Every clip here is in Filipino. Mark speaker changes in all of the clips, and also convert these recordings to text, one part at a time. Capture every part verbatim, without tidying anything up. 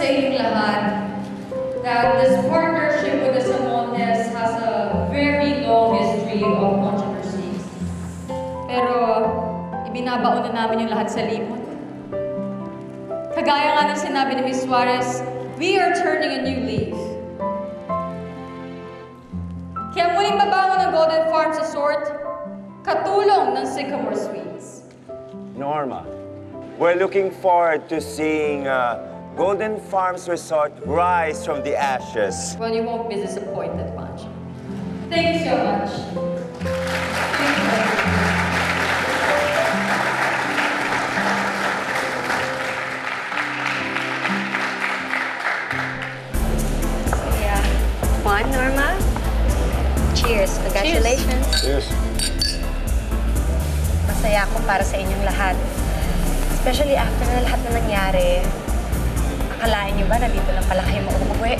Speaker 1: sa inyong lahat that this partnership with the Samontes has a very long history of controversies. Pero ibinabaon na namin yung lahat sa limot. Kagaya nga ng sinabi ni Miz Suarez, we are turning a new leaf. Kaya muling babangon ng Golden Farms Resort, katulong ng Sycamore Suites.
Speaker 2: Norma, we're looking forward to seeing uh, Golden Farms Resort rise from the ashes.
Speaker 1: Well, you won't be disappointed, Pancho. Thank you so much. Thank you.
Speaker 3: Yeah. Juan, Norma. Cheers. Congratulations.
Speaker 2: Cheers.
Speaker 3: Masaya ako para sa inyong lahat. Especially after na lahat na nangyari. Akalain niyo ba na dito lang pala kayo mauuwi?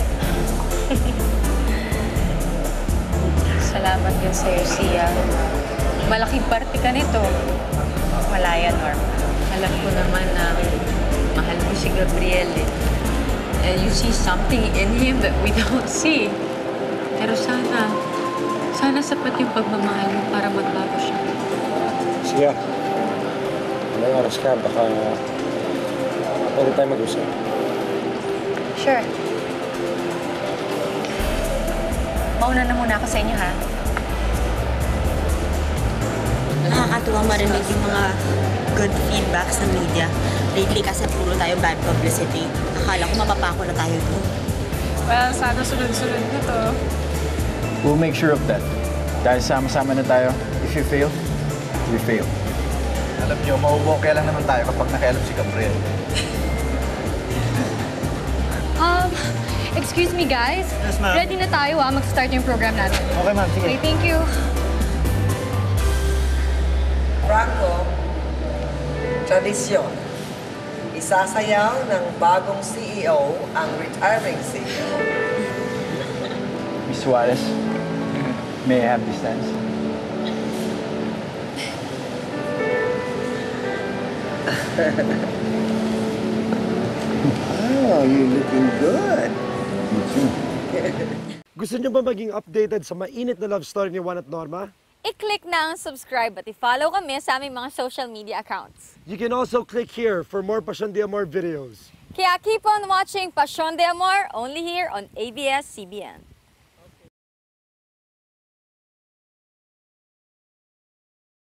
Speaker 4: Salamat din sa'yo, Sia. Malaking parte ka nito.
Speaker 3: Wala yan, Norma.
Speaker 4: Alam ko naman na mahal mo si Gabriel eh. And you see something in him that we don't see. Pero sana, sana sapat yung pagmamahal mo para magbago siya.
Speaker 5: Siya, ilang oras ka, baka pwede tayo mag-usap.
Speaker 3: Sure. Mauna na muna ako sa inyo, ha?
Speaker 6: Nakakatuwa marinig yung mga good feedback sa media. Lately kasi puro tayo bad publicity. Akala ko mapapako na tayo doon.
Speaker 7: Well, sana sunod-sunod na to.
Speaker 5: We'll make sure of that. Dahil sama-sama na tayo, if you fail, we fail.
Speaker 8: Alam niyo, mauubokya lang naman tayo kapag nakialam si Gabriel.
Speaker 1: Um, excuse me guys.
Speaker 8: Yes, ma'am.
Speaker 1: Ready na tayo ah, mag-start yung program natin.
Speaker 8: Okay, ma'am. Sige.
Speaker 1: Okay, thank you.
Speaker 9: Franco, tradisyon. Isasayaw ng bagong C E O ang retiring C E O.
Speaker 5: Miss Suarez, may I have this dance?
Speaker 9: Oh, you're looking good.
Speaker 10: Gusto niyo ba maging updated sa mainit na love story ni Juan at Norma?
Speaker 11: I-click na ang subscribe at i-follow kami sa aming mga social media accounts.
Speaker 10: You can also click here for more Passion de Amor videos.
Speaker 11: Kaya keep on watching Passion de Amor only here on A B S C B N.